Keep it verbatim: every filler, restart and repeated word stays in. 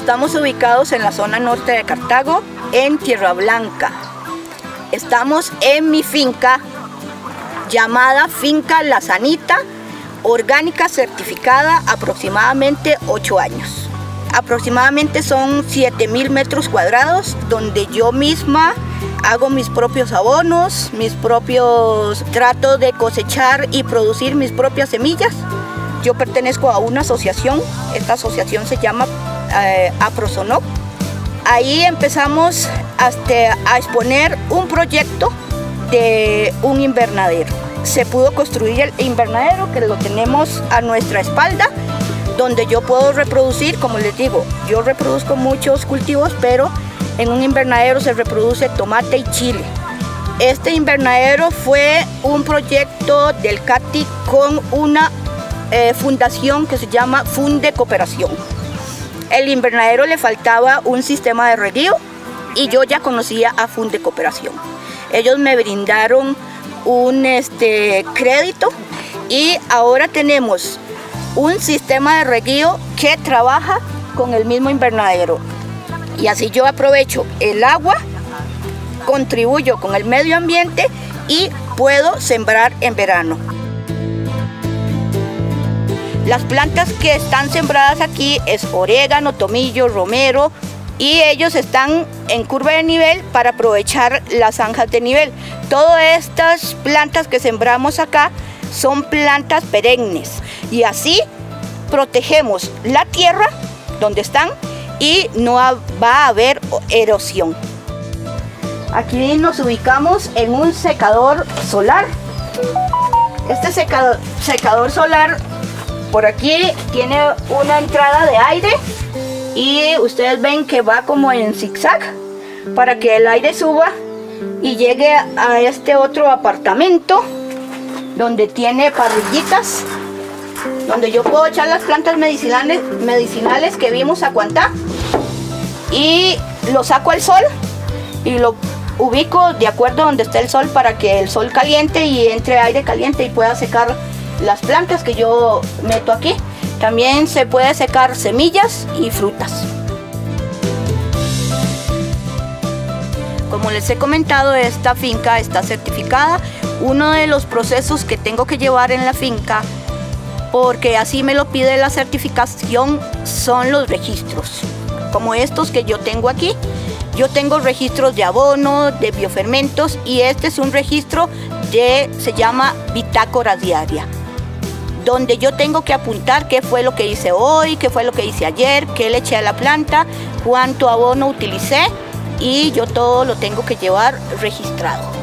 Estamos ubicados en la zona norte de Cartago, en Tierra Blanca. Estamos en mi finca llamada Finca La Sanita, orgánica certificada, aproximadamente ocho años. Aproximadamente son siete mil metros cuadrados, donde yo misma hago mis propios abonos, mis propios, trato de cosechar y producir mis propias semillas. Yo pertenezco a una asociación, esta asociación se llama eh, APROSONOC. Ahí empezamos hasta a exponer un proyecto de un invernadero. Se pudo construir el invernadero, que lo tenemos a nuestra espalda, donde yo puedo reproducir, como les digo, yo reproduzco muchos cultivos, pero en un invernadero se reproduce tomate y chile. Este invernadero fue un proyecto del C A T I con una eh, fundación que se llama Funde Cooperación. El invernadero le faltaba un sistema de reguío y yo ya conocía a Funde Cooperación. Ellos me brindaron un este, crédito y ahora tenemos un sistema de reguío que trabaja con el mismo invernadero. Y así yo aprovecho el agua, contribuyo con el medio ambiente y puedo sembrar en verano. Las plantas que están sembradas aquí es orégano, tomillo, romero, y ellos están en curva de nivel para aprovechar las zanjas de nivel. Todas estas plantas que sembramos acá son plantas perennes y así protegemos la tierra donde están y no va a haber erosión. Aquí nos ubicamos en un secador solar. Este secador, secador solar por aquí tiene una entrada de aire y ustedes ven que va como en zigzag para que el aire suba y llegue a este otro apartamento donde tiene parrillitas, donde yo puedo echar las plantas medicinales, medicinales que vimos a Cuantá, y lo saco al sol y lo ubico de acuerdo donde esté el sol para que el sol caliente y entre aire caliente y pueda secar las plantas que yo meto aquí. También se puede secar semillas y frutas. Como les he comentado, esta finca está certificada. Uno de los procesos que tengo que llevar en la finca, porque así me lo pide la certificación, son los registros. Como estos que yo tengo aquí. Yo tengo registros de abono, de biofermentos, y este es un registro de, se llama bitácora diaria, donde yo tengo que apuntar qué fue lo que hice hoy, qué fue lo que hice ayer, qué le eché a la planta, cuánto abono utilicé, y yo todo lo tengo que llevar registrado.